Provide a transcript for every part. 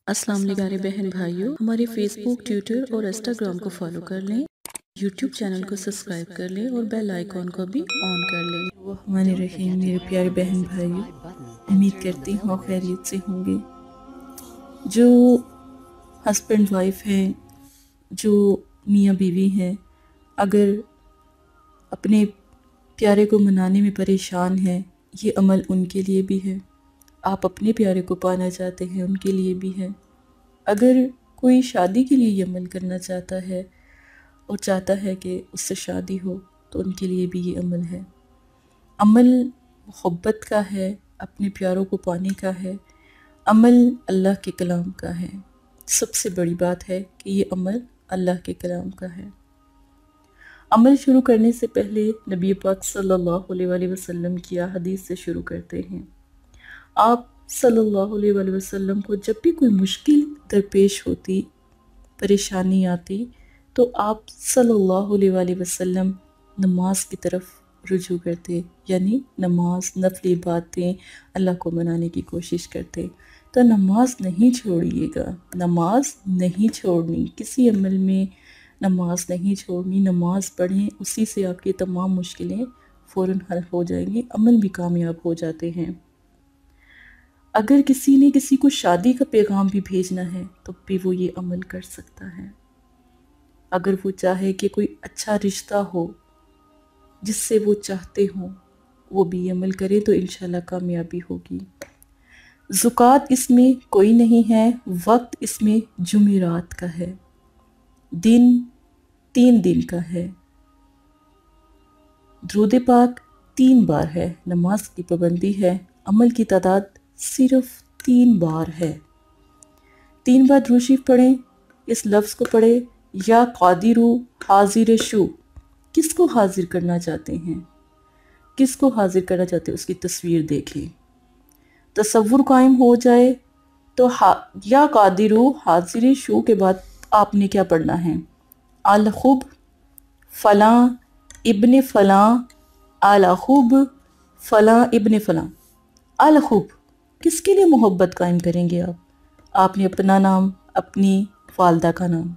अस्सलाम वालेकुम बहन भाइयों, हमारे फेसबुक, ट्विटर और इंस्टाग्राम को फॉलो कर लें, यूट्यूब चैनल को सब्सक्राइब कर लें और बेल आइकॉन को भी ऑन कर लें। रहमान रहीम। मेरे प्यारे बहन भाइयों, उम्मीद करती हूँ खैरियत से होंगे। जो हस्बैंड वाइफ हैं, जो मियाँ बीवी हैं, अगर अपने प्यारे को मनाने में परेशान हैं, ये अमल उनके लिए भी है। आप अपने प्यारे को पाना चाहते हैं, उनके लिए भी है। अगर कोई शादी के लिए ये अमल करना चाहता है और चाहता है कि उससे शादी हो, तो उनके लिए भी ये अमल है। अमल मोहब्बत का है, अपने प्यारों को पाने का है। अमल अल्लाह के कलाम का है। सबसे बड़ी बात है कि ये अमल अल्लाह के कलाम का है। अमल शुरू करने से पहले नबी पाक सल्लल्लाहु अलैहि वसल्लम की हदीस से शुरू करते हैं। आप सल्लल्लाहु अलैहि वसल्लम को जब भी कोई मुश्किल दरपेश होती, परेशानी आती, तो आप सल्लल्लाहु अलैहि वसल्लम नमाज की तरफ रुजू करते, यानी नमाज, नफली बातें, अल्लाह को मनाने की कोशिश करते। तो नमाज नहीं छोड़िएगा, नमाज नहीं छोड़नी, किसी अमल में नमाज नहीं छोड़नी। नमाज पढ़ें, उसी से आपकी तमाम मुश्किलें फ़ौरन हल हो जाएंगी, अमल भी कामयाब हो जाते हैं। अगर किसी ने किसी को शादी का पैगाम भी भेजना है तो भी वो ये अमल कर सकता है। अगर वो चाहे कि कोई अच्छा रिश्ता हो जिससे वो चाहते हो, वो भी ये अमल करे तो इंशाल्लाह कामयाबी होगी। ज़ुकात इसमें कोई नहीं है, वक्त इसमें जुमेरात का है, दिन 3 दिन का है, दुरूद पाक 3 बार है, नमाज की पाबंदी है, अमल की तादाद सिर्फ 3 बार है। 3 बार दुरूद शरीफ पढ़ें। इस लफ्ज़ को पढ़े, या कादिरू हाजिर शु। किसको हाजिर करना चाहते हैं, किसको हाजिर करना चाहते हैं, उसकी तस्वीर देखें, तसव्वुर कायम हो जाए। तो या कादिरू हाजिर शु के बाद आपने क्या पढ़ना है, अल खुब फलां इब्ने फलां, अल खुब फलां इब्ने फलां। अल खुब किसके लिए मोहब्बत कायम करेंगे आपने अपना नाम, अपनी वालदा का नाम।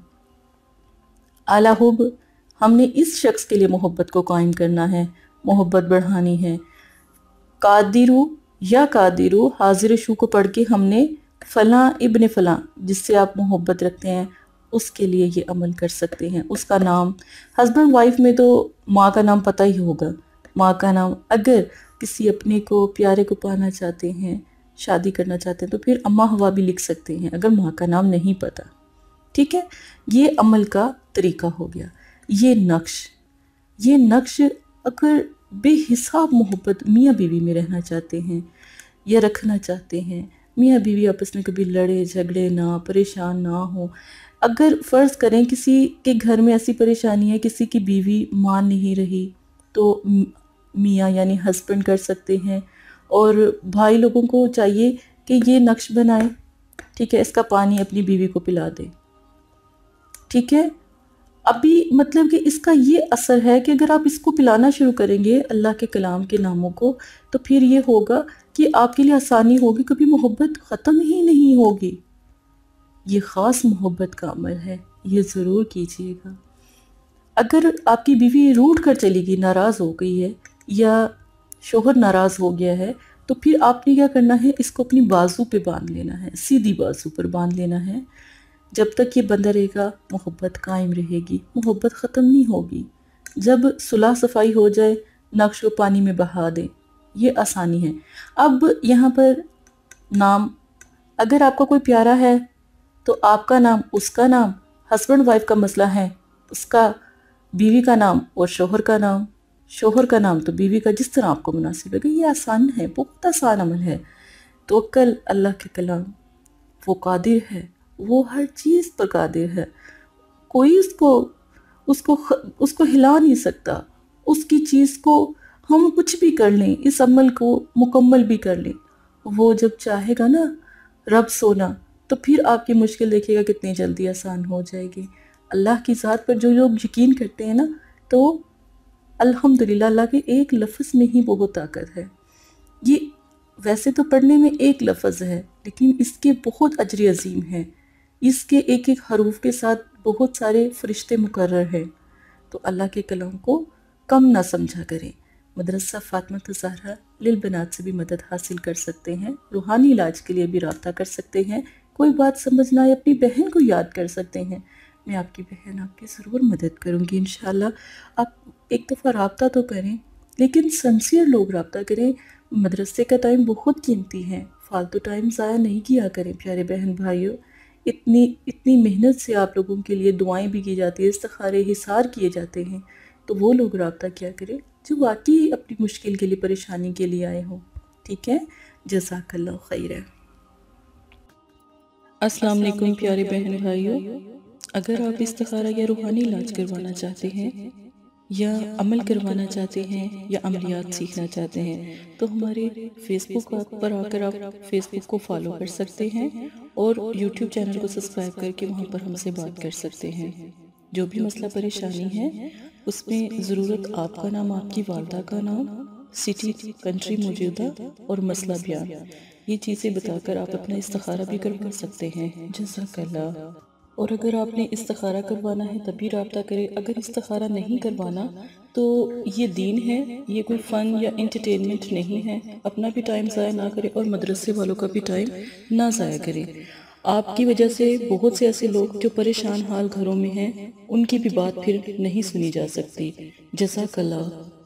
अल खुब हमने इस शख्स के लिए मोहब्बत को कायम करना है, मोहब्बत बढ़ानी है। कादिरू या कादिरू हाजिर शू को पढ़ के हमने फलां इब्ने फलां, जिससे आप मोहब्बत रखते हैं, उसके लिए ये अमल कर सकते हैं। उसका नाम, हस्बैंड वाइफ में तो माँ का नाम पता ही होगा, माँ का नाम। अगर किसी अपने को प्यारे को पाना चाहते हैं, शादी करना चाहते हैं, तो फिर अम्मा हवा भी लिख सकते हैं अगर माँ का नाम नहीं पता। ठीक है, ये अमल का तरीका हो गया। ये नक्श अगर बेहिसाब मोहब्बत मियाँ बीवी में रहना चाहते हैं या रखना चाहते हैं, मियाँ बीवी आपस में कभी लड़े झगड़े ना, परेशान ना हो। अगर फ़र्ज़ करें किसी के घर में ऐसी परेशानी है, किसी की बीवी मान नहीं रही, तो मियाँ यानी हस्बैंड कर सकते हैं, और भाई लोगों को चाहिए कि ये नक्श बनाए। ठीक है, इसका पानी अपनी बीवी को पिला दे। ठीक है, अभी मतलब कि इसका ये असर है कि अगर आप इसको पिलाना शुरू करेंगे अल्लाह के कलाम के नामों को, तो फिर ये होगा कि आपके लिए आसानी होगी, कभी मोहब्बत ख़त्म ही नहीं होगी। ये ख़ास मोहब्बत का अमल है, ये ज़रूर कीजिएगा। अगर आपकी बीवी रूठ कर चली गई, नाराज़ हो गई है, या शोहर नाराज़ हो गया है, तो फिर आपने क्या करना है, इसको अपनी बाजू पे बांध लेना है, सीधी बाजू पर बांध लेना है। जब तक ये बंधा रहेगा मोहब्बत कायम रहेगी, मोहब्बत ख़त्म नहीं होगी। जब सुलह सफाई हो जाए, नक्श को पानी में बहा दें, ये आसानी है। अब यहाँ पर नाम, अगर आपका कोई प्यारा है तो आपका नाम, उसका नाम, हस्बैंड वाइफ का मसला है, उसका बीवी का नाम और शोहर का नाम, शोहर का नाम तो बीवी का, जिस तरह आपको मुनासिब लगे। ये आसान है, बहुत आसान अमल है। तवक्कल अल्लाह के कलाम, वो कादिर है, वो हर चीज़ पर कादिर है, कोई उसको हिला नहीं सकता। उसकी चीज़ को हम कुछ भी कर लें, इस अमल को मुकम्मल भी कर लें, वो जब चाहेगा ना रब सोना, तो फिर आपकी मुश्किल देखिएगा कितनी जल्दी आसान हो जाएगी। अल्लाह की ज़ात पर जो लोग यकीन करते हैं ना, तो अल्हम्दुलिल्लाह, अल्लाह के एक लफ्ज़ में ही बहुत ताकत है। ये ویسے تو پڑھنے میں ایک لفظ ہے لیکن اس کے بہت اجر عظیم ہے، اس کے ایک ایک حروف کے ساتھ بہت سارے فرشتے مقرر ہیں، تو اللہ کے کلام کو کم نہ سمجھا کریں۔ مدرسہ فاطمہ الزہرا للبنات سے بھی مدد حاصل کر سکتے ہیں، روحانی علاج کے لیے بھی رابطہ کر سکتے ہیں، کوئی بات سمجھنا ہے اپنی بہن کو یاد کر سکتے ہیں، میں آپ کی بہن آپ کی ضرور مدد کروں گی انشاءاللہ۔ آپ ایک دفعہ رابطہ تو کریں، لیکن سنسیئر لوگ رابطہ کریں، مدرسے کا ٹائم بہت قیمتی ہے، فالتو ٹائم ضائع نہیں کیا کریں پیارے بہن بھائیوں، اتنی محنت سے آپ لوگوں کے لیے دعائیں بھی کی جاتی ہیں، استخارے حصار کیے جاتے ہیں، تو وہ لوگ رابطہ کیا کریں جو واقعی اپنی مشکل کے لیے پریشانی کے لیے آئے ہوں، ٹھیک ہے؟ جزاک اللہ خیر۔ السلام علیکم پیارے بہن بھائیوں، اگر آپ استخارہ یا روحانی علاج کروانا چاہتے ہیں یا عمل کروانا چاہتے ہیں یا عملیات سیکھنا چاہتے ہیں تو ہمارے فیس بک پر آ کر آپ فیس بک کو فالو کر سکتے ہیں اور یوٹیوب چینل کو سبسکرائب کر کے وہاں پر ہم سے بات کر سکتے ہیں۔ جو بھی مسئلہ پریشانی ہے اس میں ضرورت آپ کا نام، آپ کی والدہ کا نام، سٹی، کنٹری موجودہ اور مسئلہ بیان، یہ چیزیں بتا کر آپ اپنا استخارہ بھی کروا سکتے ہیں۔ جزاک اللہ۔ اور اگر آپ نے استخارہ کروانا ہے تب بھی رابطہ کریں، اگر استخارہ نہیں کروانا تو یہ دین ہے، یہ کوئی فن یا انٹرٹینمنٹ نہیں ہے، اپنا بھی ٹائم ضائع نہ کریں اور مدرسے والوں کا بھی ٹائم نہ ضائع کریں۔ آپ کی وجہ سے بہت سے ایسے لوگ جو پریشان حال گھروں میں ہیں ان کی بھی بات پھر نہیں سنی جا سکتی۔ جزاک اللہ۔